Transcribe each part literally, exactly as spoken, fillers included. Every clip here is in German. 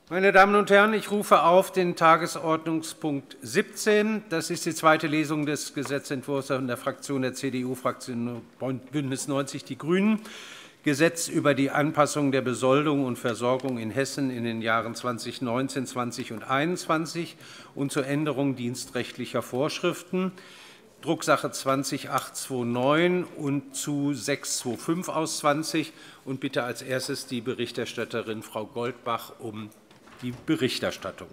Meine Damen und Herren, ich rufe auf den Tagesordnungspunkt siebzehn. Das ist die zweite Lesung des Gesetzentwurfs der Fraktion der C D U-Fraktion Bündnis neunzig Die Grünen. Gesetz über die Anpassung der Besoldung und Versorgung in Hessen in den Jahren zweitausendneunzehn, zwanzig und einundzwanzig und zur Änderung dienstrechtlicher Vorschriften. Drucksache zwanzig achthundertneunundzwanzig und zu sechshundertfünfundzwanzig aus zwanzig. Und bitte als erstes die Berichterstatterin Frau Goldbach um die Berichterstattung.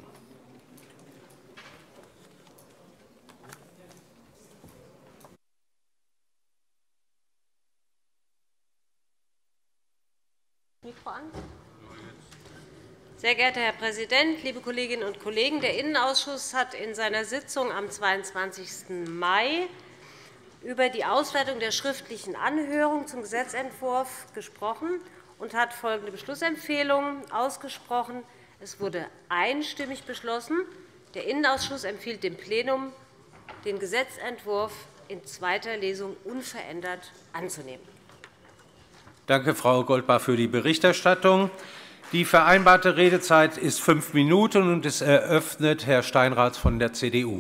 Mikro an. Sehr geehrter Herr Präsident, liebe Kolleginnen und Kollegen! Der Innenausschuss hat in seiner Sitzung am zweiundzwanzigsten Mai über die Auswertung der schriftlichen Anhörung zum Gesetzentwurf gesprochen und hat folgende Beschlussempfehlungen ausgesprochen. Es wurde einstimmig beschlossen, der Innenausschuss empfiehlt dem Plenum, den Gesetzentwurf in zweiter Lesung unverändert anzunehmen. Danke, Frau Goldbach, für die Berichterstattung. Die vereinbarte Redezeit ist fünf Minuten, und es eröffnet Herr Steinrath von der C D U.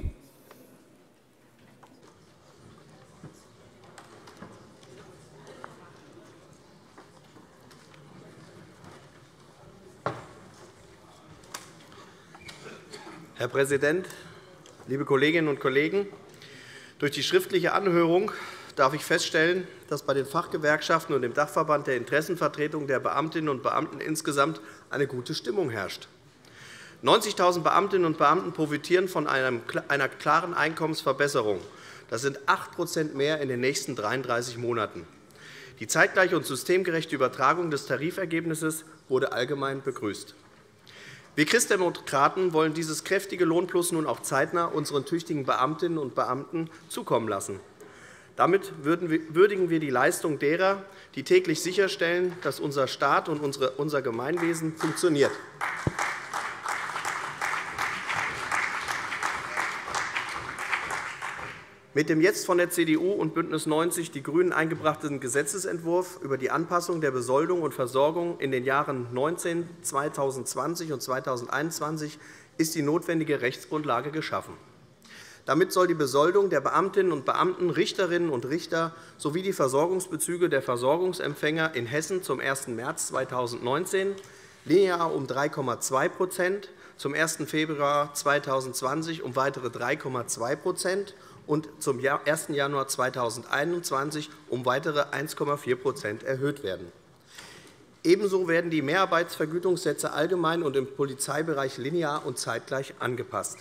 Herr Präsident, liebe Kolleginnen und Kollegen! Durch die schriftliche Anhörung darf ich feststellen, dass bei den Fachgewerkschaften und dem Dachverband der Interessenvertretung der Beamtinnen und Beamten insgesamt eine gute Stimmung herrscht. neunzigtausend Beamtinnen und Beamten profitieren von einer klaren Einkommensverbesserung. Das sind acht Prozent mehr in den nächsten dreiunddreißig Monaten. Die zeitgleiche und systemgerechte Übertragung des Tarifergebnisses wurde allgemein begrüßt. Wir Christdemokraten wollen dieses kräftige Lohnplus nun auch zeitnah unseren tüchtigen Beamtinnen und Beamten zukommen lassen. Damit würdigen wir die Leistung derer, die täglich sicherstellen, dass unser Staat und unser Gemeinwesen funktioniert. Mit dem jetzt von der C D U und Bündnis neunzig Die Grünen eingebrachten Gesetzentwurf über die Anpassung der Besoldung und Versorgung in den Jahren neunzehn, zweitausendzwanzig und zweitausendeinundzwanzig ist die notwendige Rechtsgrundlage geschaffen. Damit soll die Besoldung der Beamtinnen und Beamten, Richterinnen und Richter sowie die Versorgungsbezüge der Versorgungsempfänger in Hessen zum ersten März zweitausendneunzehn linear um drei Komma zwei %, zum ersten Februar zweitausendzwanzig um weitere drei Komma zwei % und zum ersten Januar zweitausendeinundzwanzig um weitere eins Komma vier % erhöht werden. Ebenso werden die Mehrarbeitsvergütungssätze allgemein und im Polizeibereich linear und zeitgleich angepasst.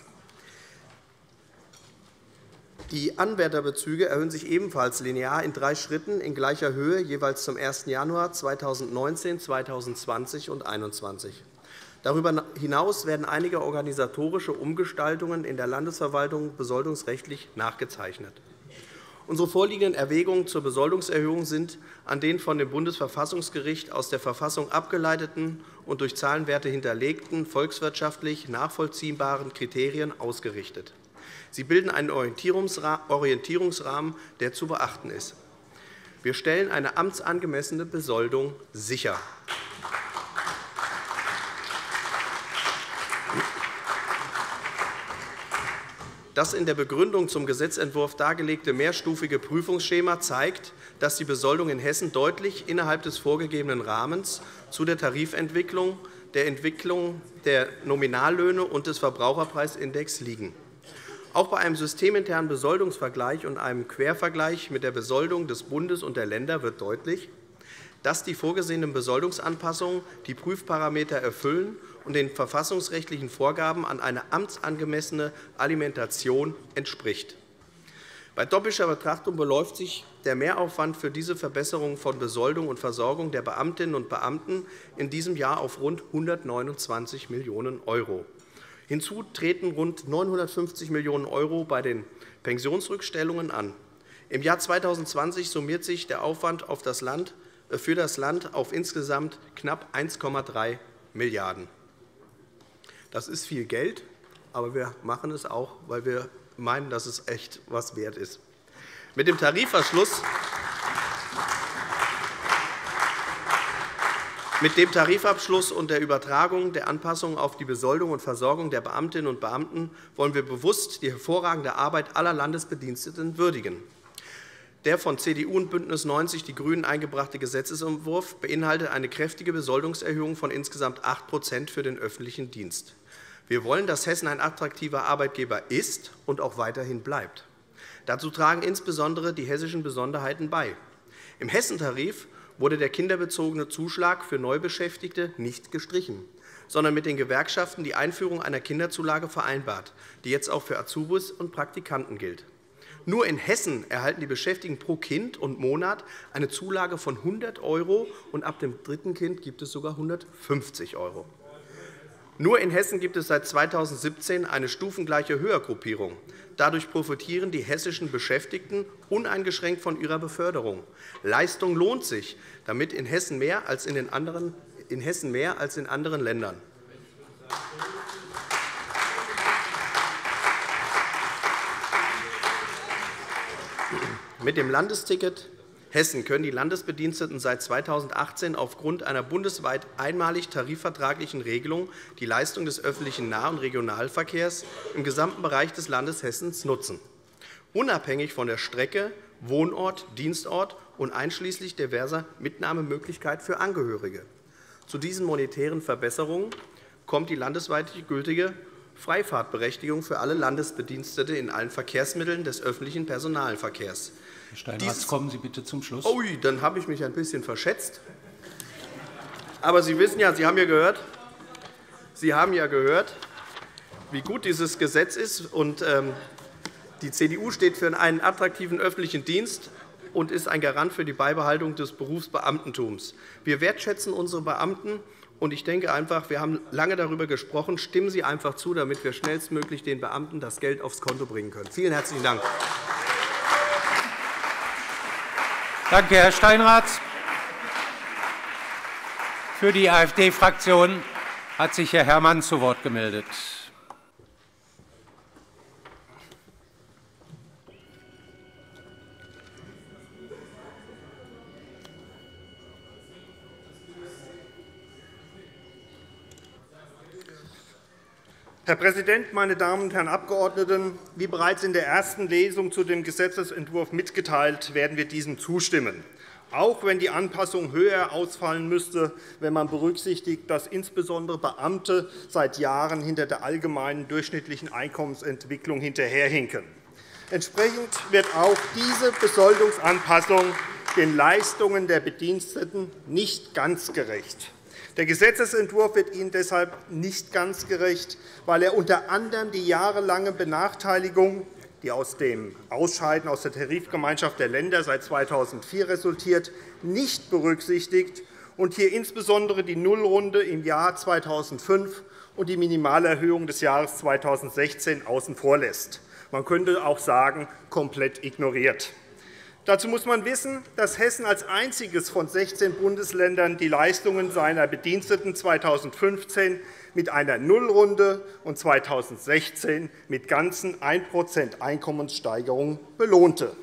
Die Anwärterbezüge erhöhen sich ebenfalls linear in drei Schritten in gleicher Höhe, jeweils zum ersten Januar zweitausendneunzehn, zweitausendzwanzig und zweitausendeinundzwanzig. Darüber hinaus werden einige organisatorische Umgestaltungen in der Landesverwaltung besoldungsrechtlich nachgezeichnet. Unsere vorliegenden Erwägungen zur Besoldungserhöhung sind an den von dem Bundesverfassungsgericht aus der Verfassung abgeleiteten und durch Zahlenwerte hinterlegten volkswirtschaftlich nachvollziehbaren Kriterien ausgerichtet. Sie bilden einen Orientierungsrahmen, der zu beachten ist. Wir stellen eine amtsangemessene Besoldung sicher. Das in der Begründung zum Gesetzentwurf dargelegte mehrstufige Prüfungsschema zeigt, dass die Besoldung in Hessen deutlich innerhalb des vorgegebenen Rahmens zu der Tarifentwicklung, der Entwicklung der Nominallöhne und des Verbraucherpreisindex liegen. Auch bei einem systeminternen Besoldungsvergleich und einem Quervergleich mit der Besoldung des Bundes und der Länder wird deutlich, dass die vorgesehenen Besoldungsanpassungen die Prüfparameter erfüllen und den verfassungsrechtlichen Vorgaben an eine amtsangemessene Alimentation entspricht. Bei doppelter Betrachtung beläuft sich der Mehraufwand für diese Verbesserung von Besoldung und Versorgung der Beamtinnen und Beamten in diesem Jahr auf rund hundertneunundzwanzig Millionen € Hinzu treten rund neunhundertfünfzig Millionen € bei den Pensionsrückstellungen an. Im Jahr zweitausendzwanzig summiert sich der Aufwand auf das Land, für das Land auf insgesamt knapp eins Komma drei Milliarden €. Das ist viel Geld, aber wir machen es auch, weil wir meinen, dass es echt was wert ist. Mit dem Tarifverschluss Mit dem Tarifabschluss und der Übertragung der Anpassungen auf die Besoldung und Versorgung der Beamtinnen und Beamten wollen wir bewusst die hervorragende Arbeit aller Landesbediensteten würdigen. Der von C D U und BÜNDNIS neunzig die GRÜNEN eingebrachte Gesetzesentwurf beinhaltet eine kräftige Besoldungserhöhung von insgesamt acht Prozent für den öffentlichen Dienst. Wir wollen, dass Hessen ein attraktiver Arbeitgeber ist und auch weiterhin bleibt. Dazu tragen insbesondere die hessischen Besonderheiten bei. Im Hessentarif wurde der kinderbezogene Zuschlag für Neubeschäftigte nicht gestrichen, sondern mit den Gewerkschaften die Einführung einer Kinderzulage vereinbart, die jetzt auch für Azubis und Praktikanten gilt. Nur in Hessen erhalten die Beschäftigten pro Kind und Monat eine Zulage von hundert Euro, und ab dem dritten Kind gibt es sogar hundertfünfzig Euro. Nur in Hessen gibt es seit zweitausendsiebzehn eine stufengleiche Höhergruppierung. Dadurch profitieren die hessischen Beschäftigten uneingeschränkt von ihrer Beförderung. Leistung lohnt sich, damit in Hessen mehr als in, den anderen, in Hessen mehr als in anderen Ländern. Mit dem Landesticket Hessen können die Landesbediensteten seit zweitausendachtzehn aufgrund einer bundesweit einmalig tarifvertraglichen Regelung die Leistung des öffentlichen Nah- und Regionalverkehrs im gesamten Bereich des Landes Hessen nutzen, unabhängig von der Strecke, Wohnort, Dienstort und einschließlich diverser Mitnahmemöglichkeit für Angehörige. Zu diesen monetären Verbesserungen kommt die landesweit gültige Freifahrtberechtigung für alle Landesbedienstete in allen Verkehrsmitteln des öffentlichen Personalverkehrs. Herr Steinratz, kommen Sie bitte zum Schluss. Ui, dann habe ich mich ein bisschen verschätzt. Aber Sie wissen ja, Sie haben ja gehört, Sie haben ja gehört, wie gut dieses Gesetz ist. Und, ähm, die C D U steht für einen attraktiven öffentlichen Dienst und ist ein Garant für die Beibehaltung des Berufsbeamtentums. Wir wertschätzen unsere Beamten. Und ich denke einfach, wir haben lange darüber gesprochen. Stimmen Sie einfach zu, damit wir schnellstmöglich den Beamten das Geld aufs Konto bringen können. Vielen herzlichen Dank. Danke, Herr Steinratz. Für die AfD-Fraktion hat sich Herr Herrmann zu Wort gemeldet. Herr Präsident, meine Damen und Herren Abgeordneten! Wie bereits in der ersten Lesung zu dem Gesetzentwurf mitgeteilt, werden wir diesem zustimmen, auch wenn die Anpassung höher ausfallen müsste, wenn man berücksichtigt, dass insbesondere Beamte seit Jahren hinter der allgemeinen durchschnittlichen Einkommensentwicklung hinterherhinken. Entsprechend wird auch diese Besoldungsanpassung den Leistungen der Bediensteten nicht ganz gerecht. Der Gesetzentwurf wird Ihnen deshalb nicht ganz gerecht, weil er unter anderem die jahrelange Benachteiligung, die aus dem Ausscheiden aus der Tarifgemeinschaft der Länder seit zweitausendvier resultiert, nicht berücksichtigt und hier insbesondere die Nullrunde im Jahr zweitausendfünf und die Minimalerhöhung des Jahres zweitausendsechzehn außen vor lässt. Man könnte auch sagen, komplett ignoriert. Dazu muss man wissen, dass Hessen als einziges von sechzehn Bundesländern die Leistungen seiner Bediensteten zweitausendfünfzehn mit einer Nullrunde und zweitausendsechzehn mit ganzen ein Prozent Einkommenssteigerung belohnte.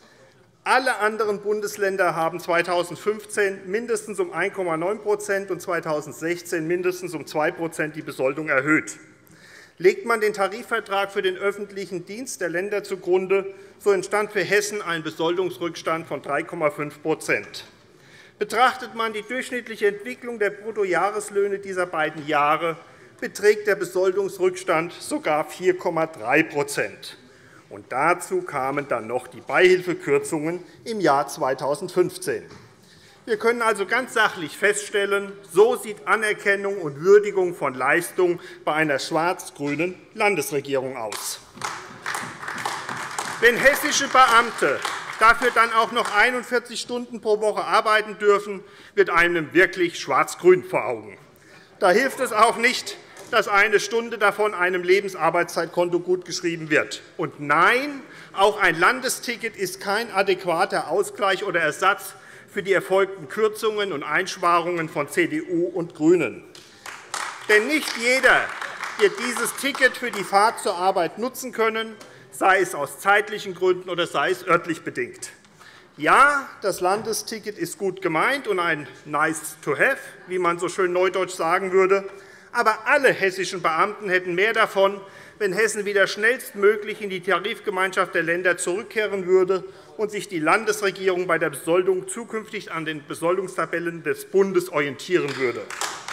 Alle anderen Bundesländer haben zweitausendfünfzehn mindestens um ein Komma neun Prozent und zweitausendsechzehn mindestens um zwei Prozent die Besoldung erhöht. Legt man den Tarifvertrag für den öffentlichen Dienst der Länder zugrunde, so entstand für Hessen ein Besoldungsrückstand von drei Komma fünf Prozent. Betrachtet man die durchschnittliche Entwicklung der Bruttojahreslöhne dieser beiden Jahre, beträgt der Besoldungsrückstand sogar vier Komma drei Prozent. Und dazu kamen dann noch die Beihilfekürzungen im Jahr zweitausendfünfzehn. Wir können also ganz sachlich feststellen, so sieht Anerkennung und Würdigung von Leistung bei einer schwarz-grünen Landesregierung aus. Wenn hessische Beamte dafür dann auch noch einundvierzig Stunden pro Woche arbeiten dürfen, wird einem wirklich schwarz-grün vor Augen. Da hilft es auch nicht, dass eine Stunde davon einem Lebensarbeitszeitkonto gutgeschrieben wird. Und nein, auch ein Landesticket ist kein adäquater Ausgleich oder Ersatz für die erfolgten Kürzungen und Einsparungen von C D U und GRÜNEN. Denn nicht jeder wird dieses Ticket für die Fahrt zur Arbeit nutzen können, sei es aus zeitlichen Gründen oder sei es örtlich bedingt. Ja, das Landesticket ist gut gemeint und ein nice to have, wie man so schön neudeutsch sagen würde. Aber alle hessischen Beamten hätten mehr davon, wenn Hessen wieder schnellstmöglich in die Tarifgemeinschaft der Länder zurückkehren würde und sich die Landesregierung bei der Besoldung zukünftig an den Besoldungstabellen des Bundes orientieren würde.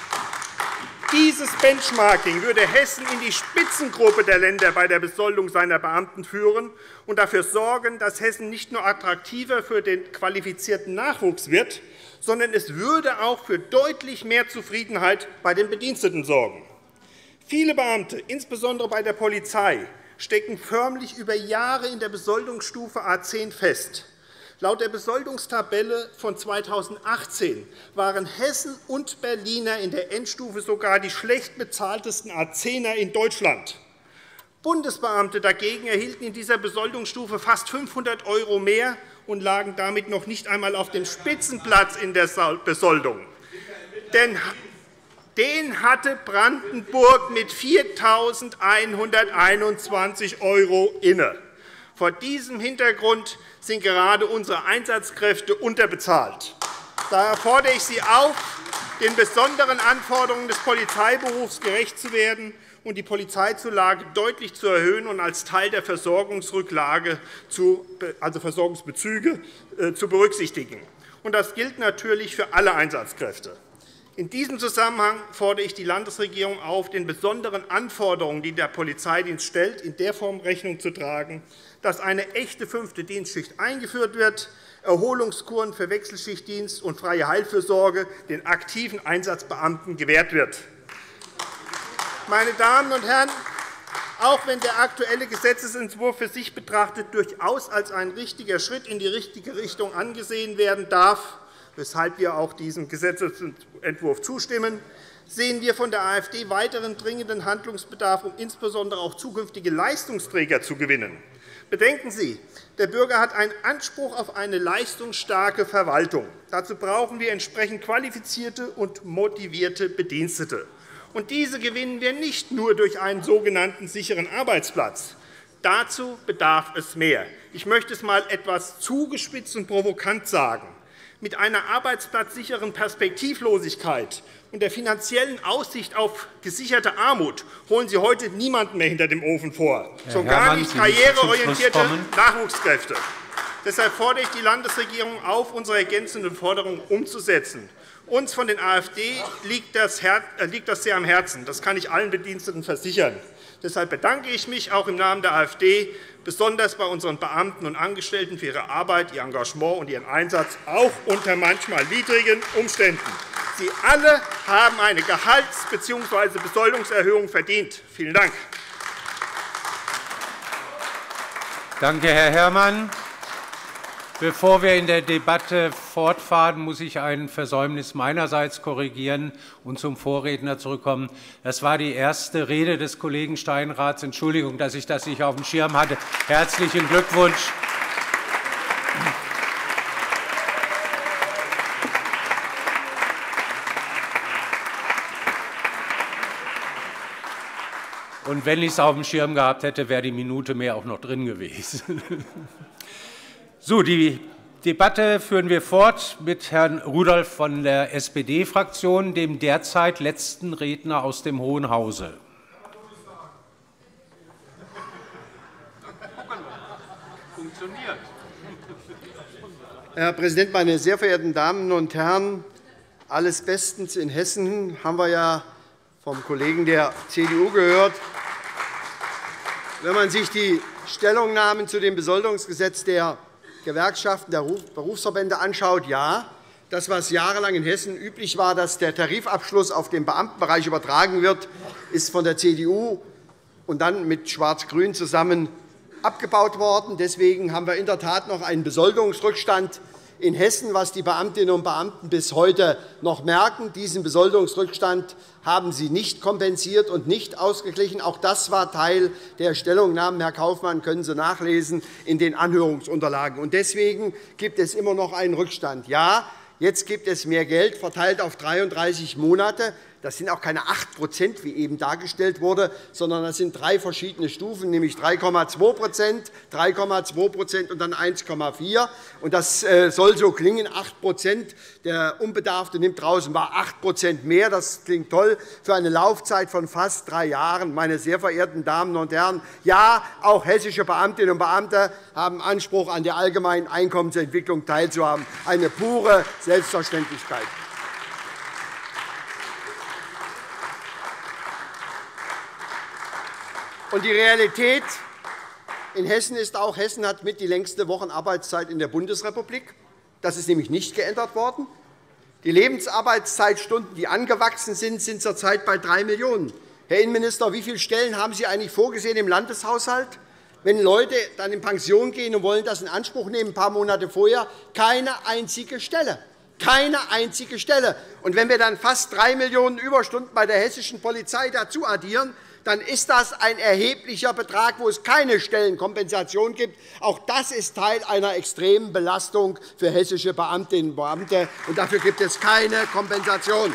Dieses Benchmarking würde Hessen in die Spitzengruppe der Länder bei der Besoldung seiner Beamten führen und dafür sorgen, dass Hessen nicht nur attraktiver für den qualifizierten Nachwuchs wird, sondern es würde auch für deutlich mehr Zufriedenheit bei den Bediensteten sorgen. Viele Beamte, insbesondere bei der Polizei, stecken förmlich über Jahre in der Besoldungsstufe A zehn fest. Laut der Besoldungstabelle von zweitausendachtzehn waren Hessen und Berliner in der Endstufe sogar die schlecht bezahltesten A zehner in Deutschland. Bundesbeamte dagegen erhielten in dieser Besoldungsstufe fast fünfhundert € mehr und lagen damit noch nicht einmal auf dem Spitzenplatz in der Besoldung. Denn den hatte Brandenburg mit viertausendeinhunderteinundzwanzig € inne. Vor diesem Hintergrund sind gerade unsere Einsatzkräfte unterbezahlt. Daher fordere ich Sie auf, den besonderen Anforderungen des Polizeiberufs gerecht zu werden und die Polizeizulage deutlich zu erhöhen und als Teil der Versorgungsrücklage, also Versorgungsbezüge, zu berücksichtigen. Das gilt natürlich für alle Einsatzkräfte. In diesem Zusammenhang fordere ich die Landesregierung auf, den besonderen Anforderungen, die der Polizeidienst stellt, in der Form Rechnung zu tragen, dass eine echte fünfte Dienstschicht eingeführt wird, Erholungskuren für Wechselschichtdienst und freie Heilfürsorge den aktiven Einsatzbeamten gewährt wird. Meine Damen und Herren, auch wenn der aktuelle Gesetzentwurf für sich betrachtet durchaus als ein richtiger Schritt in die richtige Richtung angesehen werden darf, weshalb wir auch diesem Gesetzentwurf zustimmen, sehen wir von der AfD weiteren dringenden Handlungsbedarf, um insbesondere auch zukünftige Leistungsträger zu gewinnen. Bedenken Sie, der Bürger hat einen Anspruch auf eine leistungsstarke Verwaltung. Dazu brauchen wir entsprechend qualifizierte und motivierte Bedienstete. Und diese gewinnen wir nicht nur durch einen sogenannten sicheren Arbeitsplatz. Dazu bedarf es mehr. Ich möchte es einmal etwas zugespitzt und provokant sagen. Mit einer arbeitsplatzsicheren Perspektivlosigkeit und der finanziellen Aussicht auf gesicherte Armut holen Sie heute niemanden mehr hinter dem Ofen vor, schon gar nicht karriereorientierte Nachwuchskräfte. Deshalb fordere ich die Landesregierung auf, unsere ergänzenden Forderungen umzusetzen. Uns von den AfD liegt das sehr am Herzen. Das kann ich allen Bediensteten versichern. Deshalb bedanke ich mich auch im Namen der AfD besonders bei unseren Beamten und Angestellten für ihre Arbeit, ihr Engagement und ihren Einsatz, auch unter manchmal widrigen Umständen. Sie alle haben eine Gehalts- bzw. Besoldungserhöhung verdient. Vielen Dank. Danke, Herr Herrmann. Bevor wir in der Debatte fortfahren, muss ich ein Versäumnis meinerseits korrigieren und zum Vorredner zurückkommen. Das war die erste Rede des Kollegen Steinraths. Entschuldigung, dass ich das nicht auf dem Schirm hatte. Herzlichen Glückwunsch. Und wenn ich es auf dem Schirm gehabt hätte, wäre die Minute mehr auch noch drin gewesen. So, die Debatte führen wir fort mit Herrn Rudolph von der S P D-Fraktion, dem derzeit letzten Redner aus dem Hohen Hause. Herr Präsident, meine sehr verehrten Damen und Herren! Alles bestens in Hessen, haben wir ja vom Kollegen der C D U gehört. Wenn man sich die Stellungnahmen zu dem Besoldungsgesetz der Gewerkschaften, der Berufsverbände anschaut, ja, das, was jahrelang in Hessen üblich war, dass der Tarifabschluss auf den Beamtenbereich übertragen wird, ist von der C D U und dann mit Schwarz-Grün zusammen abgebaut worden. Deswegen haben wir in der Tat noch einen Besoldungsrückstand in Hessen, was die Beamtinnen und Beamten bis heute noch merken. Diesen Besoldungsrückstand haben Sie nicht kompensiert und nicht ausgeglichen. Auch das war Teil der Stellungnahmen. Herr Kaufmann, können Sie nachlesen in den Anhörungsunterlagen. Und deswegen gibt es immer noch einen Rückstand. Ja, jetzt gibt es mehr Geld, verteilt auf dreiunddreißig Monate. Das sind auch keine acht Prozent, wie eben dargestellt wurde, sondern das sind drei verschiedene Stufen, nämlich drei Komma zwei Prozent, drei Komma zwei Prozent und dann eins Komma vier. Und das soll so klingen, acht Prozent. Der Unbedarfte nimmt draußen wahr acht Prozent mehr. Das klingt toll für eine Laufzeit von fast drei Jahren. Meine sehr verehrten Damen und Herren, ja, auch hessische Beamtinnen und Beamte haben Anspruch, an der allgemeinen Einkommensentwicklung teilzuhaben. Eine pure Selbstverständlichkeit. Und die Realität in Hessen ist auch, Hessen hat mit die längste Wochenarbeitszeit in der Bundesrepublik. Das ist nämlich nicht geändert worden. Die Lebensarbeitszeitstunden, die angewachsen sind, sind zurzeit bei drei Millionen. Herr Innenminister, wie viele Stellen haben Sie eigentlich vorgesehen im Landeshaushalt? Wenn Leute dann in Pension gehen und wollen das in Anspruch nehmen, ein paar Monate vorher, keine einzige Stelle. Keine einzige Stelle. Und wenn wir dann fast drei Millionen Überstunden bei der hessischen Polizei dazu addieren, dann ist das ein erheblicher Betrag, wo es keine Stellenkompensation gibt. Auch das ist Teil einer extremen Belastung für hessische Beamtinnen und Beamte, und dafür gibt es keine Kompensation.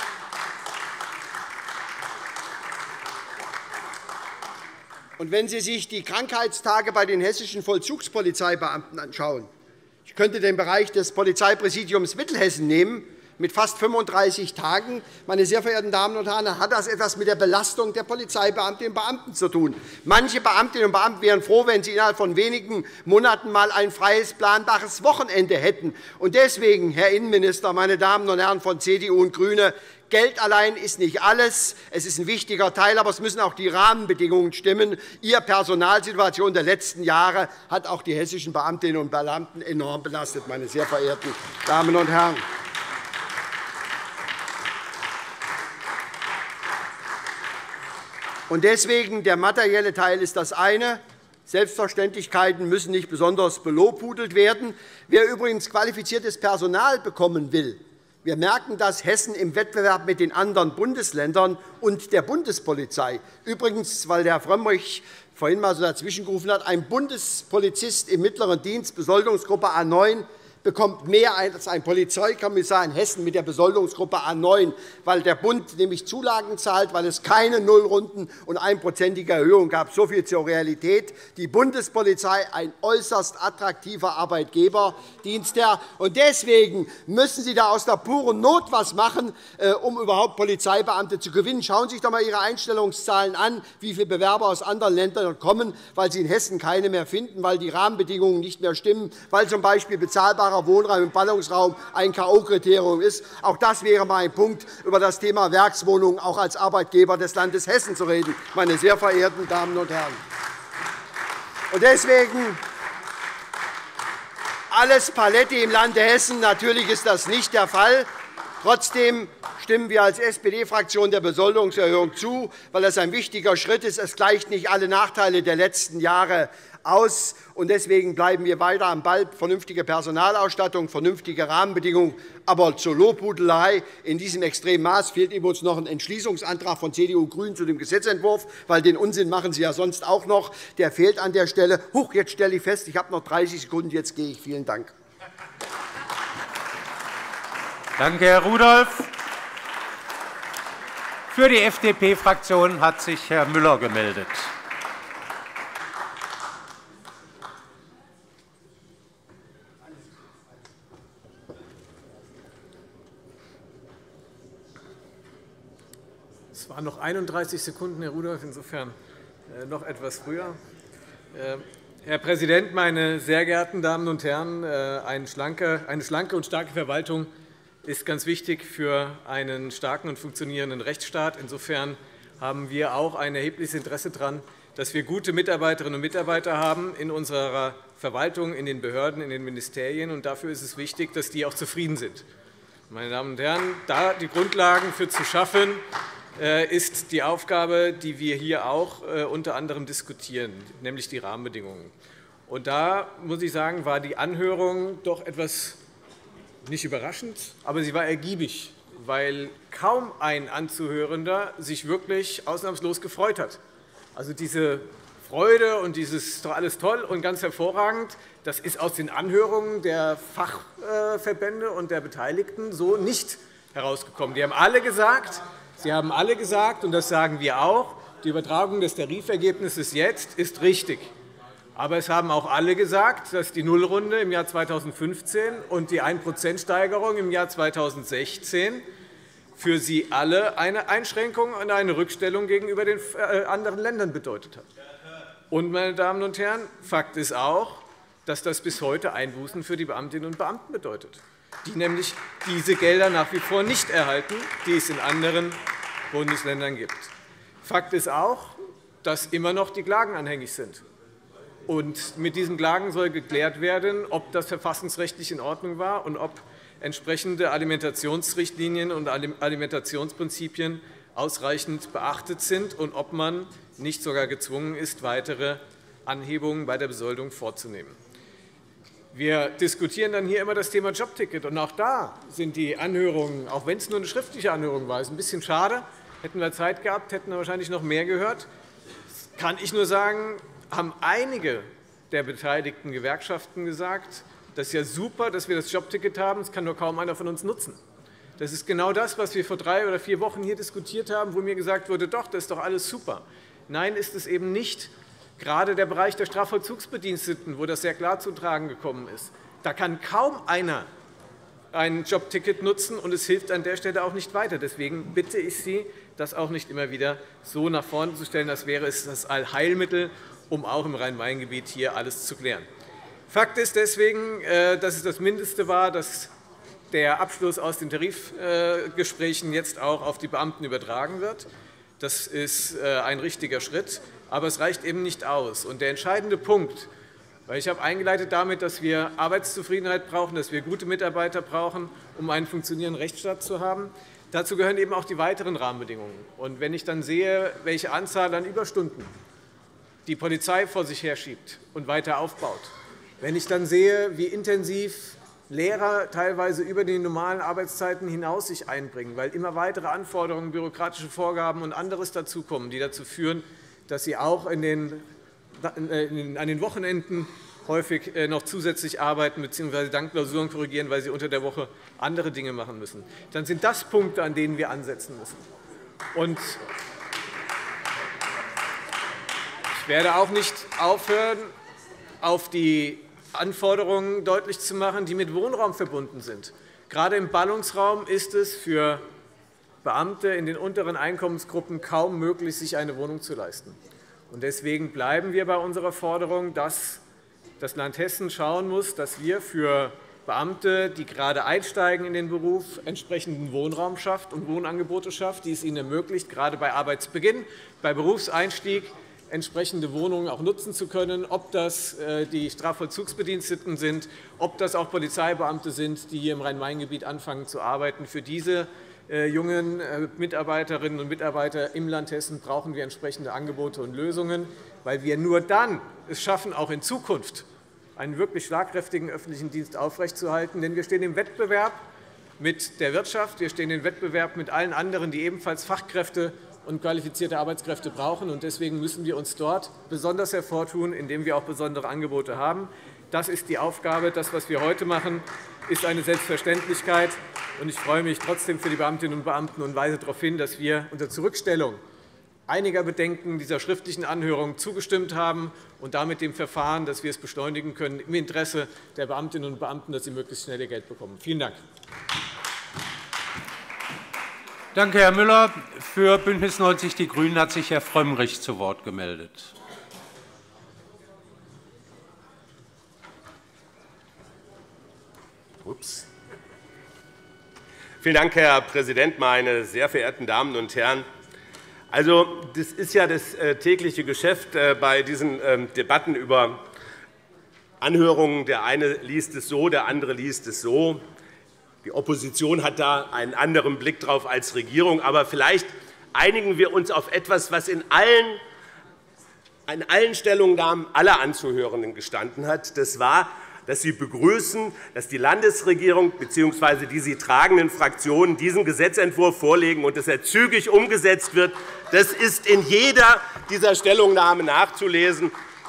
Und wenn Sie sich die Krankheitstage bei den hessischen Vollzugspolizeibeamten anschauen, ich könnte den Bereich des Polizeipräsidiums Mittelhessen nehmen, mit fast fünfunddreißig Tagen. Meine sehr verehrten Damen und Herren, hat das etwas mit der Belastung der Polizeibeamtinnen und Beamten zu tun. Manche Beamtinnen und Beamten wären froh, wenn sie innerhalb von wenigen Monaten einmal ein freies, planbares Wochenende hätten. Und deswegen, Herr Innenminister, meine Damen und Herren von C D U und GRÜNE, Geld allein ist nicht alles. Es ist ein wichtiger Teil, aber es müssen auch die Rahmenbedingungen stimmen. Ihre Personalsituation der letzten Jahre hat auch die hessischen Beamtinnen und Beamten enorm belastet, meine sehr verehrten Damen und Herren. Und deswegen, der materielle Teil ist das eine. Selbstverständlichkeiten müssen nicht besonders belobhudelt werden. Wer übrigens qualifiziertes Personal bekommen will, wir merken, dass Hessen im Wettbewerb mit den anderen Bundesländern und der Bundespolizei, übrigens, weil Herr Frömmrich vorhin einmal so dazwischengerufen hat, ein Bundespolizist im mittleren Dienst, Besoldungsgruppe A neun, bekommt mehr als ein Polizeikommissar in Hessen mit der Besoldungsgruppe A neun, weil der Bund nämlich Zulagen zahlt, weil es keine Nullrunden und einprozentige Erhöhung gab. So viel zur Realität. Die Bundespolizei ein äußerst attraktiver Arbeitgeber, Dienstherr. Und deswegen müssen Sie da aus der puren Not etwas machen, um überhaupt Polizeibeamte zu gewinnen. Schauen Sie sich doch einmal Ihre Einstellungszahlen an, wie viele Bewerber aus anderen Ländern kommen, weil Sie in Hessen keine mehr finden, weil die Rahmenbedingungen nicht mehr stimmen, weil z. B. bezahlbare Wohnraum im Ballungsraum ein K O-Kriterium ist. Auch das wäre einmal ein Punkt, über das Thema Werkswohnungen auch als Arbeitgeber des Landes Hessen zu reden, meine sehr verehrten Damen und Herren. Und deswegen alles Paletti im Lande Hessen. Natürlich ist das nicht der Fall. Trotzdem stimmen wir als S P D-Fraktion der Besoldungserhöhung zu, weil das ein wichtiger Schritt ist. Es gleicht nicht alle Nachteile der letzten Jahre aus. Und deswegen bleiben wir weiter am Ball. Vernünftige Personalausstattung, vernünftige Rahmenbedingungen. Aber zur Lobhudelei in diesem extremen Maß fehlt uns noch ein Entschließungsantrag von C D U und GRÜNEN zu dem Gesetzentwurf, weil den Unsinn machen Sie ja sonst auch noch. Der fehlt an der Stelle. Huch, jetzt stelle ich fest, ich habe noch dreißig Sekunden. Jetzt gehe ich. Vielen Dank. Danke, Herr Rudolph. Für die F D P-Fraktion hat sich Herr Müller gemeldet. Es waren noch einunddreißig Sekunden, Herr Rudolph, insofern noch etwas früher. Herr Präsident, meine sehr geehrten Damen und Herren! Eine schlanke und starke Verwaltung ist ganz wichtig für einen starken und funktionierenden Rechtsstaat. Insofern haben wir auch ein erhebliches Interesse daran, dass wir gute Mitarbeiterinnen und Mitarbeiter haben in unserer Verwaltung, in den Behörden, in den Ministerien. Und dafür ist es wichtig, dass die auch zufrieden sind. Meine Damen und Herren, da die Grundlagen für zu schaffen, ist die Aufgabe, die wir hier auch unter anderem diskutieren, nämlich die Rahmenbedingungen. Und da muss ich sagen, war die Anhörung doch etwas nicht überraschend, aber sie war ergiebig, weil kaum ein Anzuhörender sich wirklich ausnahmslos gefreut hat. Also diese Freude und dieses ist doch alles toll und ganz hervorragend, das ist aus den Anhörungen der Fachverbände und der Beteiligten so nicht herausgekommen. Die haben alle gesagt, Sie haben alle gesagt, und das sagen wir auch, die Übertragung des Tarifergebnisses jetzt ist richtig. Aber es haben auch alle gesagt, dass die Nullrunde im Jahr zweitausendfünfzehn und die ein Prozent Steigerung im Jahr zweitausendsechzehn für Sie alle eine Einschränkung und eine Rückstellung gegenüber den anderen Ländern bedeutet hat. Und, meine Damen und Herren, Fakt ist auch, dass das bis heute Einbußen für die Beamtinnen und Beamten bedeutet, die nämlich diese Gelder nach wie vor nicht erhalten, die es in anderen Bundesländern gibt. Fakt ist auch, dass immer noch die Klagen anhängig sind. Und mit diesen Klagen soll geklärt werden, ob das verfassungsrechtlich in Ordnung war und ob entsprechende Alimentationsrichtlinien und Alimentationsprinzipien ausreichend beachtet sind und ob man nicht sogar gezwungen ist, weitere Anhebungen bei der Besoldung vorzunehmen. Wir diskutieren dann hier immer das Thema Jobticket. Und auch da sind die Anhörungen, auch wenn es nur eine schriftliche Anhörung war, ist ein bisschen schade. Hätten wir Zeit gehabt, hätten wir wahrscheinlich noch mehr gehört. Kann ich nur sagen, haben einige der beteiligten Gewerkschaften gesagt, das ist ja super, dass wir das Jobticket haben, das kann nur kaum einer von uns nutzen. Das ist genau das, was wir vor drei oder vier Wochen hier diskutiert haben, wo mir gesagt wurde, doch, das ist doch alles super. Nein, ist es eben nicht. Gerade der Bereich der Strafvollzugsbediensteten, wo das sehr klar zu tragen gekommen ist, da kann kaum einer ein Jobticket nutzen, und es hilft an der Stelle auch nicht weiter. Deswegen bitte ich Sie, das auch nicht immer wieder so nach vorne zu stellen, als wäre es das Allheilmittel, um auch im Rhein-Main-Gebiet hier alles zu klären. Fakt ist deswegen, dass es das Mindeste war, dass der Abschluss aus den Tarifgesprächen jetzt auch auf die Beamten übertragen wird. Das ist ein richtiger Schritt, aber es reicht eben nicht aus. Und der entscheidende Punkt, weil ich habe eingeleitet damit, dass wir Arbeitszufriedenheit brauchen, dass wir gute Mitarbeiter brauchen, um einen funktionierenden Rechtsstaat zu haben. Dazu gehören eben auch die weiteren Rahmenbedingungen. Und wenn ich dann sehe, welche Anzahl an Überstunden die Polizei vor sich herschiebt und weiter aufbaut, wenn ich dann sehe, wie intensiv Lehrer teilweise über die normalen Arbeitszeiten hinaus sich einbringen, weil immer weitere Anforderungen, bürokratische Vorgaben und anderes dazukommen, die dazu führen, dass sie auch in den, an den Wochenenden häufig noch zusätzlich arbeiten bzw. dann Klausuren korrigieren, weil sie unter der Woche andere Dinge machen müssen. Dann sind das Punkte, an denen wir ansetzen müssen. Und ich werde auch nicht aufhören, auf die Anforderungen deutlich zu machen, die mit Wohnraum verbunden sind. Gerade im Ballungsraum ist es für Beamte in den unteren Einkommensgruppen kaum möglich, sich eine Wohnung zu leisten. Deswegen bleiben wir bei unserer Forderung, dass das Land Hessen schauen muss, dass wir für Beamte, die gerade einsteigen in den Beruf, entsprechenden Wohnraum schafft und Wohnangebote schafft, die es ihnen ermöglicht, gerade bei Arbeitsbeginn, bei Berufseinstieg entsprechende Wohnungen auch nutzen zu können, ob das die Strafvollzugsbediensteten sind, ob das auch Polizeibeamte sind, die hier im Rhein-Main-Gebiet anfangen zu arbeiten. Für diese jungen Mitarbeiterinnen und Mitarbeiter im Land Hessen brauchen wir entsprechende Angebote und Lösungen, weil wir nur dann es schaffen, auch in Zukunft einen wirklich schlagkräftigen öffentlichen Dienst aufrechtzuerhalten. Denn wir stehen im Wettbewerb mit der Wirtschaft, wir stehen im Wettbewerb mit allen anderen, die ebenfalls Fachkräfte und qualifizierte Arbeitskräfte brauchen. Deswegen müssen wir uns dort besonders hervortun, indem wir auch besondere Angebote haben. Das ist die Aufgabe. Das, was wir heute machen, ist eine Selbstverständlichkeit. Ich freue mich trotzdem für die Beamtinnen und Beamten und weise darauf hin, dass wir unter Zurückstellung einiger Bedenken dieser schriftlichen Anhörung zugestimmt haben und damit dem Verfahren, dass wir es beschleunigen können, im Interesse der Beamtinnen und Beamten, dass sie möglichst schnell ihr Geld bekommen. Vielen Dank. Danke, Herr Müller. Für BÜNDNIS neunzig die GRÜNEN hat sich Herr Frömmrich zu Wort gemeldet. Ups. Vielen Dank, Herr Präsident, meine sehr verehrten Damen und Herren! Also, das ist ja das tägliche Geschäft bei diesen Debatten über Anhörungen. Der eine liest es so, der andere liest es so. Die Opposition hat da einen anderen Blick drauf als Regierung. Aber vielleicht einigen wir uns auf etwas, was in allen, in allen Stellungnahmen aller Anzuhörenden gestanden hat. Das war, dass Sie begrüßen, dass die Landesregierung bzw. die sie tragenden Fraktionen diesen Gesetzentwurf vorlegen und dass er zügig umgesetzt wird. Das ist in jeder dieser Stellungnahmen nachzulesen.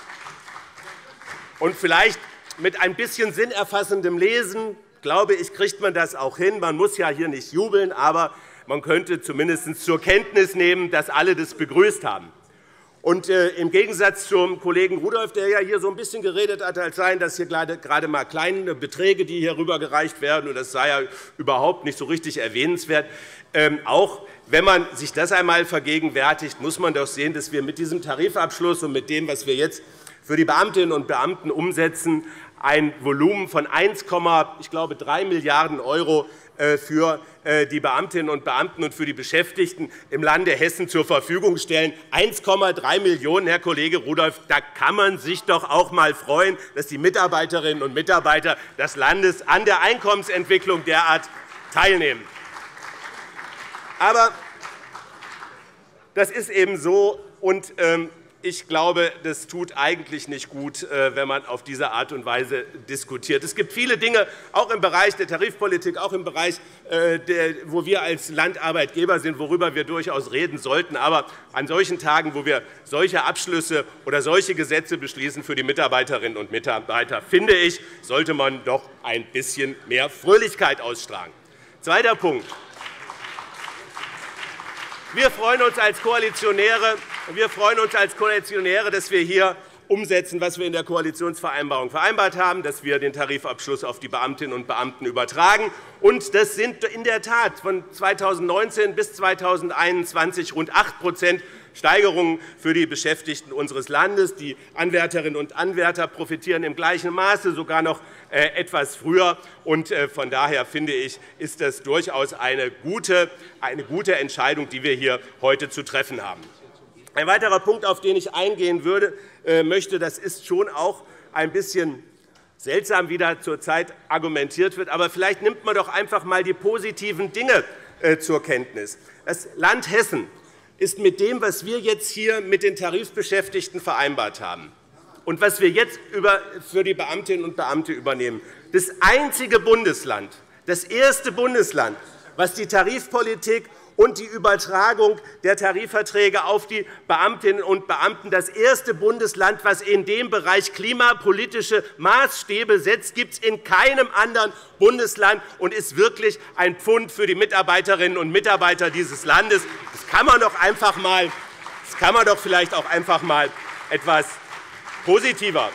Und vielleicht mit ein bisschen sinnerfassendem Lesen, glaube ich, kriegt man das auch hin. Man muss ja hier nicht jubeln, aber man könnte zumindest zur Kenntnis nehmen, dass alle das begrüßt haben. Und äh, im Gegensatz zum Kollegen Rudolph, der ja hier so ein bisschen geredet hat, als seien das hier gerade mal kleine Beträge, die hier rübergereicht werden, und das sei ja überhaupt nicht so richtig erwähnenswert. Ähm, auch wenn man sich das einmal vergegenwärtigt, muss man doch sehen, dass wir mit diesem Tarifabschluss und mit dem, was wir jetzt für die Beamtinnen und Beamten umsetzen, ein Volumen von eins Komma drei Milliarden Euro für die Beamtinnen und Beamten und für die Beschäftigten im Lande Hessen zur Verfügung stellen. eins Komma drei Millionen €, Herr Kollege Rudolph, da kann man sich doch auch einmal freuen, dass die Mitarbeiterinnen und Mitarbeiter des Landes an der Einkommensentwicklung derart teilnehmen. Aber das ist eben so, und ich glaube, das tut eigentlich nicht gut, wenn man auf diese Art und Weise diskutiert. Es gibt viele Dinge, auch im Bereich der Tarifpolitik, auch im Bereich, wo wir als Land Arbeitgeber sind, worüber wir durchaus reden sollten. Aber an solchen Tagen, wo wir solche Abschlüsse oder solche Gesetze beschließen für die Mitarbeiterinnen und Mitarbeiter, finde ich, sollte man doch ein bisschen mehr Fröhlichkeit ausstrahlen. Zweiter Punkt. Wir freuen uns als Koalitionäre, wir freuen uns als Koalitionäre, dass wir hier umsetzen, was wir in der Koalitionsvereinbarung vereinbart haben, dass wir den Tarifabschluss auf die Beamtinnen und Beamten übertragen. Und das sind in der Tat von zweitausendneunzehn bis zweitausendeinundzwanzig rund acht Steigerungen für die Beschäftigten unseres Landes. Die Anwärterinnen und Anwärter profitieren im gleichen Maße, sogar noch etwas früher. Und von daher finde ich, ist das durchaus eine gute, eine gute Entscheidung, die wir hier heute zu treffen haben. Ein weiterer Punkt, auf den ich eingehen würde, möchte, das ist schon auch ein bisschen seltsam, wie da zurzeit argumentiert wird. Aber vielleicht nimmt man doch einfach einmal die positiven Dinge zur Kenntnis. Das Land Hessen ist mit dem, was wir jetzt hier mit den Tarifbeschäftigten vereinbart haben und was wir jetzt für die Beamtinnen und Beamte übernehmen, das einzige Bundesland, das erste Bundesland, was die Tarifpolitik und die Übertragung der Tarifverträge auf die Beamtinnen und Beamten, das erste Bundesland, das in dem Bereich klimapolitische Maßstäbe setzt, gibt es in keinem anderen Bundesland und ist wirklich ein Pfund für die Mitarbeiterinnen und Mitarbeiter dieses Landes. Das kann man doch einfach mal, das kann man doch vielleicht auch einfach mal etwas positiver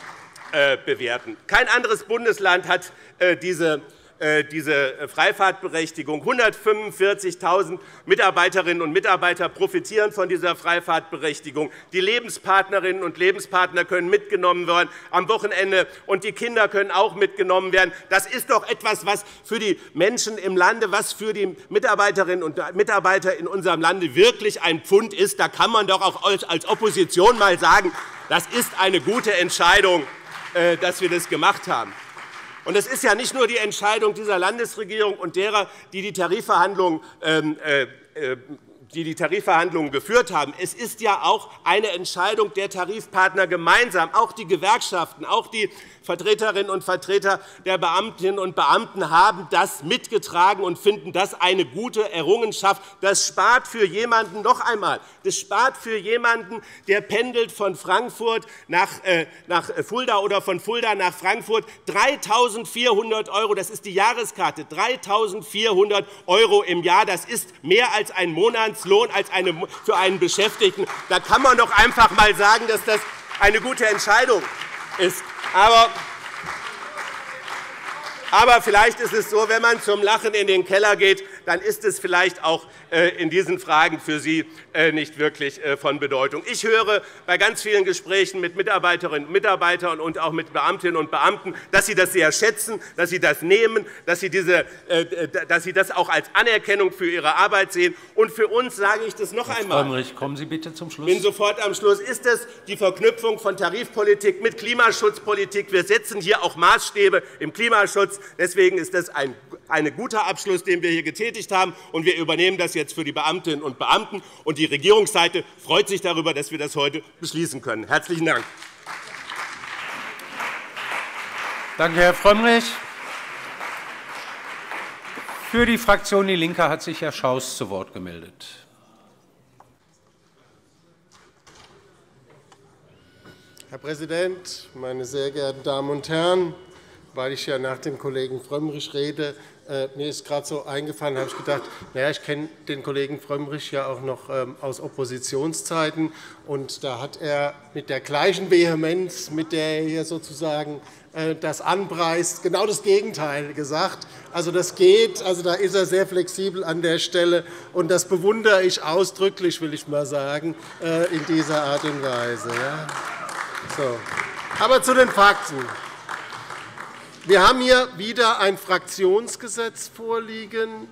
bewerten. Kein anderes Bundesland hat diese diese Freifahrtberechtigung. hundertfünfundvierzigtausend Mitarbeiterinnen und Mitarbeiter profitieren von dieser Freifahrtberechtigung. Die Lebenspartnerinnen und Lebenspartner können mitgenommen werden am Wochenende, und die Kinder können auch mitgenommen werden. Das ist doch etwas, was für die Menschen im Lande, was für die Mitarbeiterinnen und Mitarbeiter in unserem Lande wirklich ein Pfund ist. Da kann man doch auch als Opposition einmal sagen, das ist eine gute Entscheidung, dass wir das gemacht haben. Und es ist ja nicht nur die Entscheidung dieser Landesregierung und derer, die die Tarifverhandlungen, äh, die die Tarifverhandlungen geführt haben. Es ist ja auch eine Entscheidung der Tarifpartner gemeinsam. Auch die Gewerkschaften, auch die Vertreterinnen und Vertreter der Beamtinnen und Beamten haben das mitgetragen und finden das eine gute Errungenschaft. Das spart für jemanden noch einmal, das spart für jemanden, der pendelt von Frankfurt nach, äh, nach Fulda oder von Fulda nach Frankfurt, dreitausendvierhundert €. Das ist die Jahreskarte, dreitausendvierhundert € im Jahr. Das ist mehr als ein Monatslohn als eine, für einen Beschäftigten. Da kann man doch einfach einmal sagen, dass das eine gute Entscheidung ist. Aber, aber vielleicht ist es so, wenn man zum Lachen in den Keller geht, dann ist es vielleicht auch in diesen Fragen für Sie nicht wirklich von Bedeutung. Ich höre bei ganz vielen Gesprächen mit Mitarbeiterinnen und Mitarbeitern und auch mit Beamtinnen und Beamten, dass sie das sehr schätzen, dass sie das nehmen, dass sie, diese, dass sie das auch als Anerkennung für ihre Arbeit sehen. Und für uns sage ich das noch Herr einmal. Frömmrich, kommen Sie bitte zum Schluss. Ich bin sofort am Schluss. Ist es die Verknüpfung von Tarifpolitik mit Klimaschutzpolitik? Wir setzen hier auch Maßstäbe im Klimaschutz. Deswegen ist das ein, ein guter Abschluss, den wir hier getätigt haben. Und wir übernehmen das jetzt für die Beamtinnen und Beamten. Und die Regierungsseite freut sich darüber, dass wir das heute beschließen können. Herzlichen Dank. Danke, Herr Frömmrich. Für die Fraktion DIE LINKE hat sich Herr Schaus zu Wort gemeldet. Herr Präsident, meine sehr geehrten Damen und Herren! weil ich ja nach dem Kollegen Frömmrich rede. Äh, mir ist gerade so eingefallen, habe ich gedacht, naja, ich kenne den Kollegen Frömmrich ja auch noch ähm, aus Oppositionszeiten. Und da hat er mit der gleichen Vehemenz, mit der er hier sozusagen äh, das anpreist, genau das Gegenteil gesagt. Also das geht, also da ist er sehr flexibel an der Stelle. Und das bewundere ich ausdrücklich, will ich mal sagen, äh, in dieser Art und Weise. Ja. So. Aber zu den Fakten. Wir haben hier wieder ein Fraktionsgesetz vorliegen.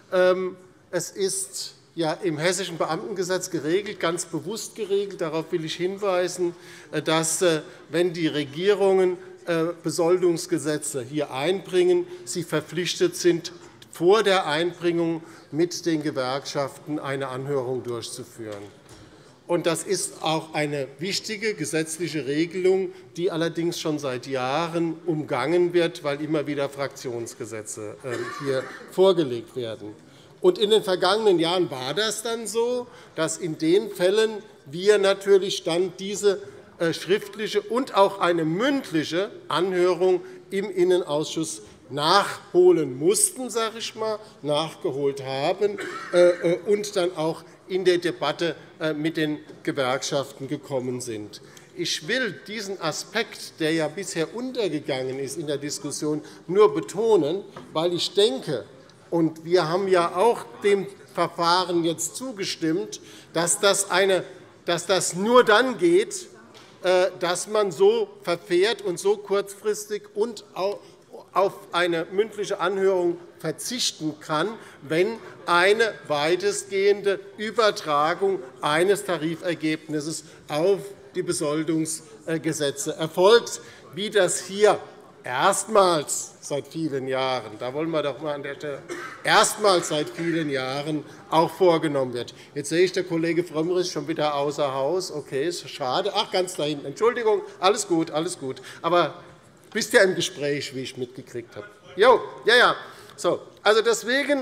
Es ist ja im Hessischen Beamtengesetz geregelt, ganz bewusst geregelt. Darauf will ich hinweisen, dass, wenn die Regierungen Besoldungsgesetze hier einbringen, sie verpflichtet sind, vor der Einbringung mit den Gewerkschaften eine Anhörung durchzuführen. Und das ist auch eine wichtige gesetzliche Regelung, die allerdings schon seit Jahren umgangen wird, weil immer wieder Fraktionsgesetze hier vorgelegt werden. Und in den vergangenen Jahren war das dann so, dass in den Fällen wir natürlich dann diese schriftliche und auch eine mündliche Anhörung im Innenausschuss nachholen mussten, sage ich mal, nachgeholt haben und dann auch in der Debatte mit den Gewerkschaften gekommen sind. Ich will diesen Aspekt, der ja bisher untergegangen ist in der Diskussion, nur betonen, weil ich denke, und wir haben ja auch dem Verfahren jetzt zugestimmt, dass das, eine, dass das nur dann geht, dass man so verfährt und so kurzfristig und auch auf eine mündliche Anhörung verzichten kann, wenn eine weitestgehende Übertragung eines Tarifergebnisses auf die Besoldungsgesetze erfolgt, wie das hier erstmals seit vielen Jahren, da wollen wir doch mal an der Stelle, erstmals seit vielen Jahren auch vorgenommen wird. Jetzt sehe ich, der Kollege Frömmrich schon wieder außer Haus. Okay, ist schade. Ach, ganz da hinten. Entschuldigung, alles gut, alles gut. Aber du bist ja im Gespräch, wie ich mitgekriegt habe. Jo, ja, ja. So, also deswegen,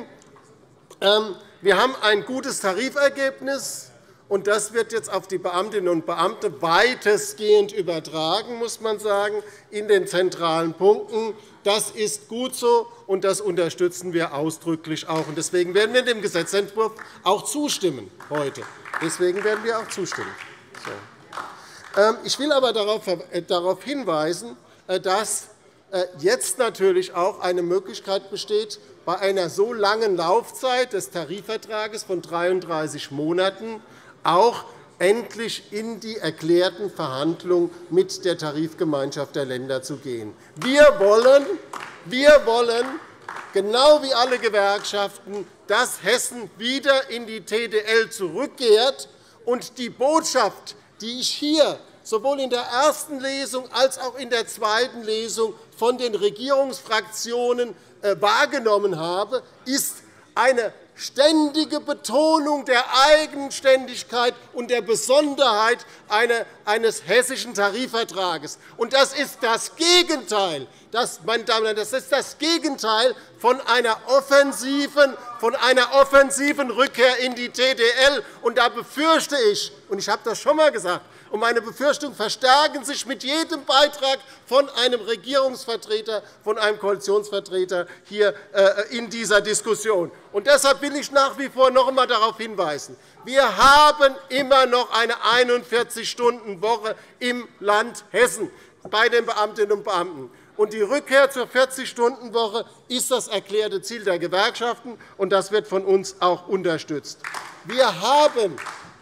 ähm, wir haben ein gutes Tarifergebnis, und das wird jetzt auf die Beamtinnen und Beamten weitestgehend übertragen, muss man sagen, in den zentralen Punkten. Das ist gut so, und das unterstützen wir ausdrücklich auch. Und deswegen werden wir dem Gesetzentwurf auch zustimmen heute. Deswegen werden wir auch zustimmen. So. Ähm, ich will aber darauf, äh, darauf hinweisen, äh, dass jetzt natürlich auch eine Möglichkeit besteht, bei einer so langen Laufzeit des Tarifvertrages von dreiunddreißig Monaten auch endlich in die erklärten Verhandlungen mit der Tarifgemeinschaft der Länder zu gehen. Wir wollen, wir wollen genau wie alle Gewerkschaften, dass Hessen wieder in die T D L zurückkehrt. Und die Botschaft, die ich hier sowohl in der ersten Lesung als auch in der zweiten Lesung von den Regierungsfraktionen wahrgenommen habe, ist eine ständige Betonung der Eigenständigkeit und der Besonderheit eines hessischen Tarifvertrages. Und das ist das Gegenteil, das, meine Damen und Herren, das ist das Gegenteil von einer offensiven, von einer offensiven Rückkehr in die T D L. Und da befürchte ich, und ich habe das schon einmal gesagt, und meine Befürchtungen verstärken sich mit jedem Beitrag von einem Regierungsvertreter, von einem Koalitionsvertreter hier in dieser Diskussion. Und deshalb will ich nach wie vor noch einmal darauf hinweisen, wir haben immer noch eine einundvierzig Stunden Woche im Land Hessen bei den Beamtinnen und Beamten. Und die Rückkehr zur vierzig Stunden Woche ist das erklärte Ziel der Gewerkschaften, und das wird von uns auch unterstützt. Wir haben,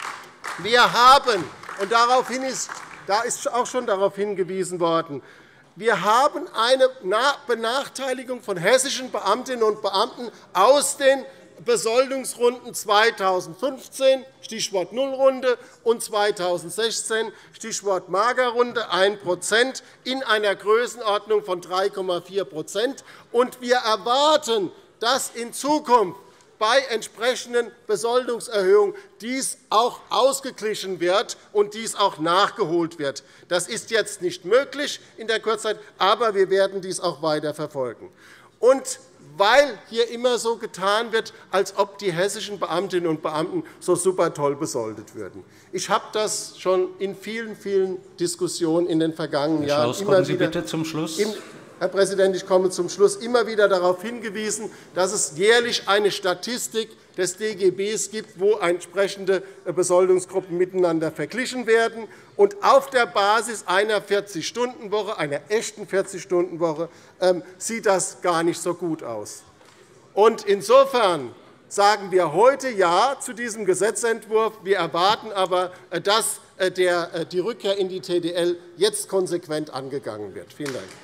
wir haben und daraufhin ist, da ist auch schon darauf hingewiesen worden, wir haben eine Benachteiligung von hessischen Beamtinnen und Beamten aus den Besoldungsrunden zweitausendfünfzehn, Stichwort Nullrunde, und zweitausendsechzehn, Stichwort Magerrunde, ein Prozent, in einer Größenordnung von drei Komma vier Prozent. Und wir erwarten, dass in Zukunft bei entsprechenden Besoldungserhöhungen dies auch ausgeglichen wird und dies auch nachgeholt wird. Das ist jetzt nicht möglich in der Kurzzeit, aber wir werden dies auch weiter verfolgen. Und weil hier immer so getan wird, als ob die hessischen Beamtinnen und Beamten so super toll besoldet würden. Ich habe das schon in vielen, vielen Diskussionen in den vergangenen Herr Jahren Schaus, immer kommen Sie wieder bitte zum Schluss. Im, Herr Präsident, ich komme zum Schluss, immer wieder darauf hingewiesen, dass es jährlich eine Statistik des D G Bs gibt, wo entsprechende Besoldungsgruppen miteinander verglichen werden. Und auf der Basis einer vierzig-Stunden-Woche, einer echten vierzig-Stunden-Woche, sieht das gar nicht so gut aus. Und insofern sagen wir heute Ja zu diesem Gesetzentwurf. Wir erwarten aber, dass die Rückkehr in die T D L jetzt konsequent angegangen wird. Vielen Dank.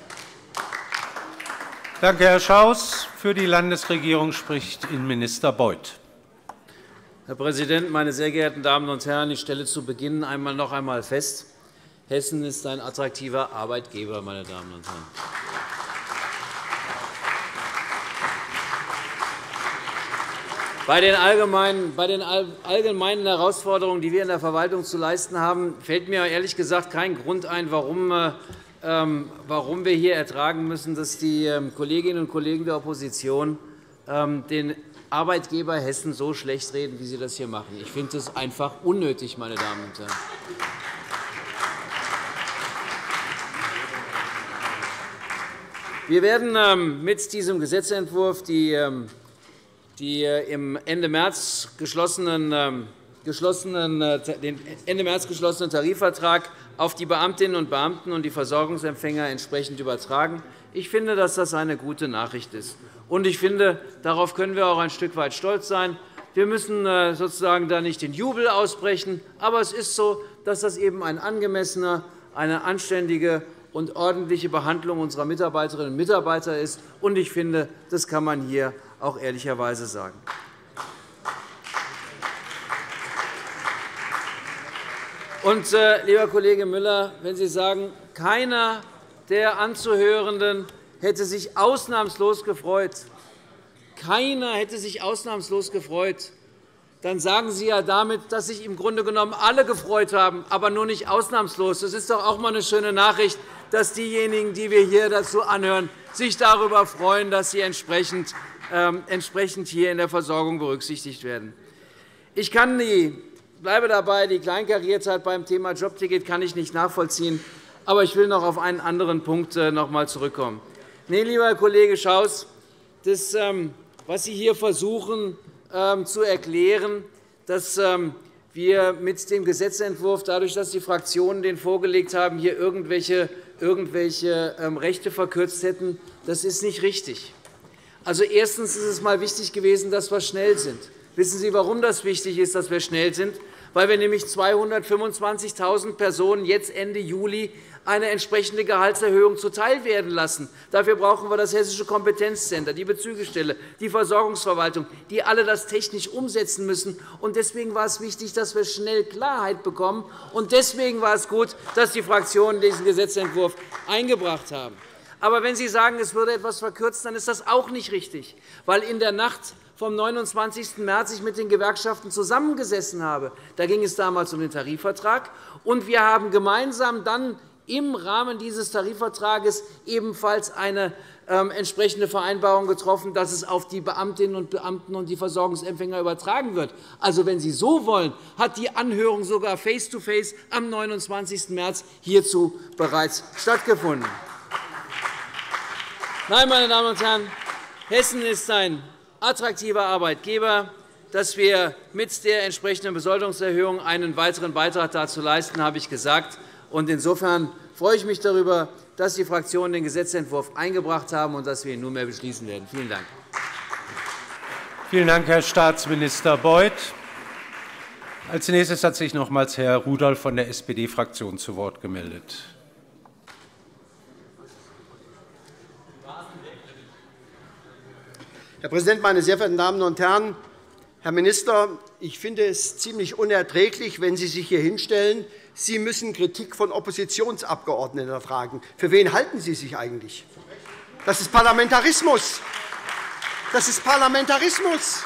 Danke, Herr Schaus. Für die Landesregierung spricht Innenminister Beuth. Herr Präsident, meine sehr geehrten Damen und Herren! Ich stelle zu Beginn einmal noch einmal fest, Hessen ist ein attraktiver Arbeitgeber, meine Damen und Herren. Bei den allgemeinen, bei den allgemeinen Herausforderungen, die wir in der Verwaltung zu leisten haben, fällt mir ehrlich gesagt kein Grund ein, warum, ähm, warum wir hier ertragen müssen, dass die ähm, Kolleginnen und Kollegen der Opposition ähm, den Arbeitgeber Hessen so schlecht reden, wie sie das hier machen. Ich finde das einfach unnötig, meine Damen und Herren. Wir werden mit diesem Gesetzentwurf die, die im Ende März geschlossenen, geschlossenen, den Ende März geschlossenen Tarifvertrag auf die Beamtinnen und Beamten und die Versorgungsempfänger entsprechend übertragen. Ich finde, dass das eine gute Nachricht ist. Und ich finde, darauf können wir auch ein Stück weit stolz sein. Wir müssen sozusagen da nicht den Jubel ausbrechen. Aber es ist so, dass das eben ein angemessener, eine anständige und ordentliche Behandlung unserer Mitarbeiterinnen und Mitarbeiter ist. Und ich finde, das kann man hier auch ehrlicherweise sagen. Und, äh, lieber Kollege Müller, wenn Sie sagen, keiner der Anzuhörenden hätte sich ausnahmslos gefreut, keiner hätte sich ausnahmslos gefreut, dann sagen Sie ja damit, dass sich im Grunde genommen alle gefreut haben, aber nur nicht ausnahmslos. Das ist doch auch einmal eine schöne Nachricht, dass diejenigen, die wir hier dazu anhören, sich darüber freuen, dass sie entsprechend, äh, entsprechend hier in der Versorgung berücksichtigt werden. Ich kann die, bleibe dabei, die Kleinkariertheit beim Thema Jobticket kann ich nicht nachvollziehen. Aber ich will noch auf einen anderen Punkt noch einmal zurückkommen. Nee, lieber Herr Kollege Schaus, das, was Sie hier versuchen zu erklären, dass wir mit dem Gesetzentwurf, dadurch, dass die Fraktionen den vorgelegt haben, hier irgendwelche, irgendwelche Rechte verkürzt hätten, das ist nicht richtig. Also, erstens ist es einmal wichtig gewesen, dass wir schnell sind. Wissen Sie, warum das wichtig ist, dass wir schnell sind? Weil wir nämlich zweihundertfünfundzwanzigtausend Personen jetzt Ende Juli eine entsprechende Gehaltserhöhung zuteilwerden lassen. Dafür brauchen wir das Hessische Kompetenzzentrum, die Bezügestelle, die Versorgungsverwaltung, die alle das technisch umsetzen müssen. Deswegen war es wichtig, dass wir schnell Klarheit bekommen. Und deswegen war es gut, dass die Fraktionen diesen Gesetzentwurf eingebracht haben. Aber wenn Sie sagen, es würde etwas verkürzt, dann ist das auch nicht richtig, weil in der Nacht vom neunundzwanzigsten März ich mit den Gewerkschaften zusammengesessen habe. Da ging es damals um den Tarifvertrag. Und wir haben gemeinsam dann im Rahmen dieses Tarifvertrages ebenfalls eine ähm, entsprechende Vereinbarung getroffen, dass es auf die Beamtinnen und Beamten und die Versorgungsempfänger übertragen wird. Also, wenn Sie so wollen, hat die Anhörung sogar face-to-face am neunundzwanzigsten März hierzu bereits stattgefunden. Nein, meine Damen und Herren, Hessen ist ein attraktiver Arbeitgeber. Dass wir mit der entsprechenden Besoldungserhöhung einen weiteren Beitrag dazu leisten, habe ich gesagt. Insofern freue ich mich darüber, dass die Fraktionen den Gesetzentwurf eingebracht haben und dass wir ihn nunmehr beschließen werden. Vielen Dank. Vielen Dank, Herr Staatsminister Beuth. Als Nächstes hat sich nochmals Herr Rudolph von der S P D-Fraktion zu Wort gemeldet. Herr Präsident, meine sehr verehrten Damen und Herren! Herr Minister, ich finde es ziemlich unerträglich, wenn Sie sich hier hinstellen. Sie müssen Kritik von Oppositionsabgeordneten ertragen. Für wen halten Sie sich eigentlich? Das ist Parlamentarismus. Das ist Parlamentarismus.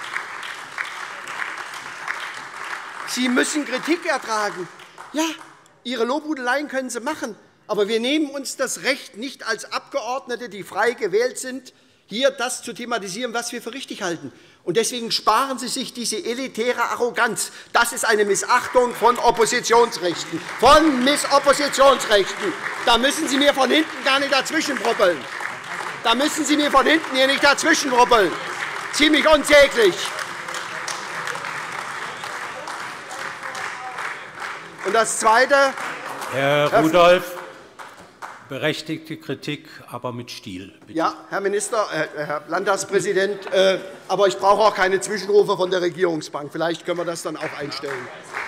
Sie müssen Kritik ertragen. Ja, Ihre Lobhudeleien können Sie machen. Aber wir nehmen uns das Recht nicht als Abgeordnete, die frei gewählt sind, hier das zu thematisieren, was wir für richtig halten. Und deswegen sparen Sie sich diese elitäre Arroganz. Das ist eine Missachtung von Oppositionsrechten. Von Miss Oppositionsrechten. Da müssen Sie mir von hinten gar nicht dazwischenproppeln. Da müssen Sie mir von hinten hier nicht dazwischenruppeln. Ziemlich unsäglich. Und das Zweite. Herr Rudolph, berechtigte Kritik, aber mit Stil. Bitte. Ja, Herr Minister, äh, Herr Landtagspräsident, äh, aber ich brauche auch keine Zwischenrufe von der Regierungsbank. Vielleicht können wir das dann auch einstellen.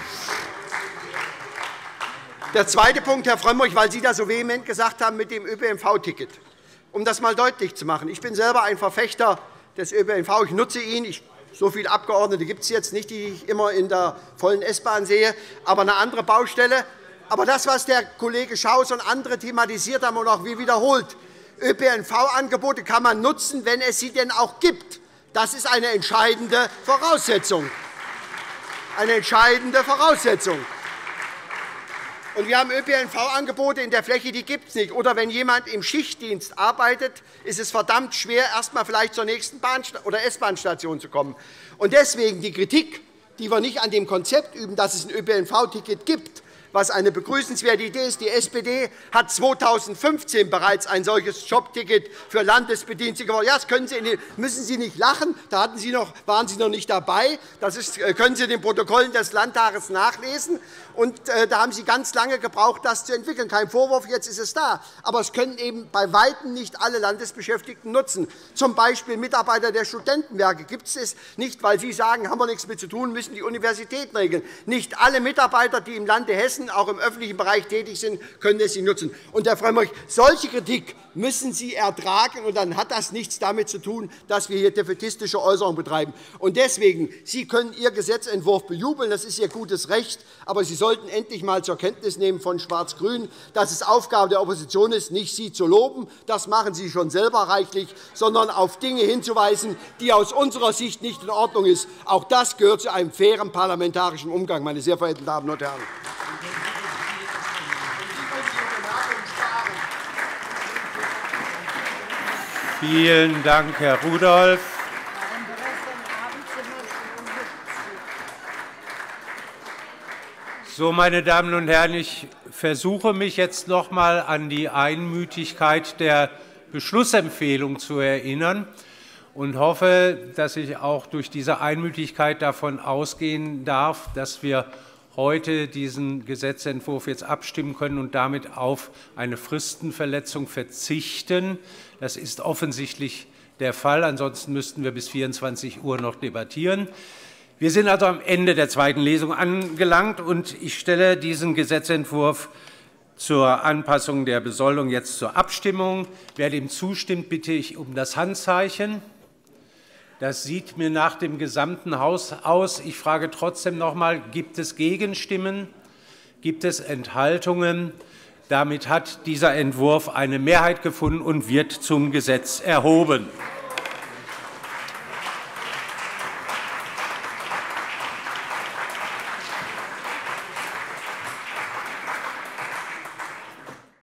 Der zweite Punkt, Herr Frömmrich, weil Sie das so vehement gesagt haben mit dem Ö P N V-Ticket. Um das einmal deutlich zu machen. Ich bin selber ein Verfechter des Ö P N V. Ich nutze ihn. Ich, so viele Abgeordnete gibt es jetzt nicht, die ich immer in der vollen S-Bahn sehe, aber eine andere Baustelle. Aber das, was der Kollege Schaus und andere thematisiert haben und auch wir wiederholt, Ö P N V-Angebote kann man nutzen, wenn es sie denn auch gibt. Das ist eine entscheidende Voraussetzung. Eine entscheidende Voraussetzung. Und wir haben Ö P N V-Angebote in der Fläche, die gibt es nicht. Oder wenn jemand im Schichtdienst arbeitet, ist es verdammt schwer, erst einmal vielleicht zur nächsten Bahn- oder S-Bahn-Station zu kommen. Und deswegen die Kritik, die wir nicht an dem Konzept üben, dass es ein Ö P N V-Ticket gibt, was eine begrüßenswerte Idee ist. Die S P D hat zweitausendfünfzehn bereits ein solches Jobticket für Landesbedienstete geworden. Ja, das können Sie, müssen Sie nicht lachen, da hatten Sie noch, waren Sie noch nicht dabei. Das ist, können Sie in den Protokollen des Landtages nachlesen. Und, äh, da haben Sie ganz lange gebraucht, das zu entwickeln. Kein Vorwurf, jetzt ist es da. Aber es können eben bei Weitem nicht alle Landesbeschäftigten nutzen. Zum Beispiel Mitarbeiter der Studentenwerke gibt es nicht, weil Sie sagen, haben wir nichts mit zu tun, müssen die Universitäten regeln. Nicht alle Mitarbeiter, die im Lande Hessen auch im öffentlichen Bereich tätig sind, können es nicht nutzen. Und, Herr Frömmrich, solche Kritik müssen Sie ertragen, und dann hat das nichts damit zu tun, dass wir hier defätistische Äußerungen betreiben. Und deswegen, Sie können Ihr Gesetzentwurf bejubeln, das ist Ihr gutes Recht, aber Sie sollten endlich einmal zur Kenntnis nehmen von Schwarz-Grün, dass es Aufgabe der Opposition ist, nicht Sie zu loben, das machen Sie schon selber reichlich, sondern auf Dinge hinzuweisen, die aus unserer Sicht nicht in Ordnung sind. Auch das gehört zu einem fairen parlamentarischen Umgang, meine sehr verehrten Damen und Herren. Vielen Dank, Herr Rudolph. So, meine Damen und Herren, ich versuche mich jetzt noch einmal an die Einmütigkeit der Beschlussempfehlung zu erinnern und hoffe, dass ich auch durch diese Einmütigkeit davon ausgehen darf, dass wir heute diesen Gesetzentwurf jetzt abstimmen können und damit auf eine Fristenverletzung verzichten. Das ist offensichtlich der Fall. Ansonsten müssten wir bis vierundzwanzig Uhr noch debattieren. Wir sind also am Ende der zweiten Lesung angelangt, und ich stelle diesen Gesetzentwurf zur Anpassung der Besoldung jetzt zur Abstimmung. Wer dem zustimmt, bitte ich um das Handzeichen. Das sieht mir nach dem gesamten Haus aus. Ich frage trotzdem noch einmal, gibt es Gegenstimmen? Gibt es Enthaltungen? Damit hat dieser Entwurf eine Mehrheit gefunden und wird zum Gesetz erhoben.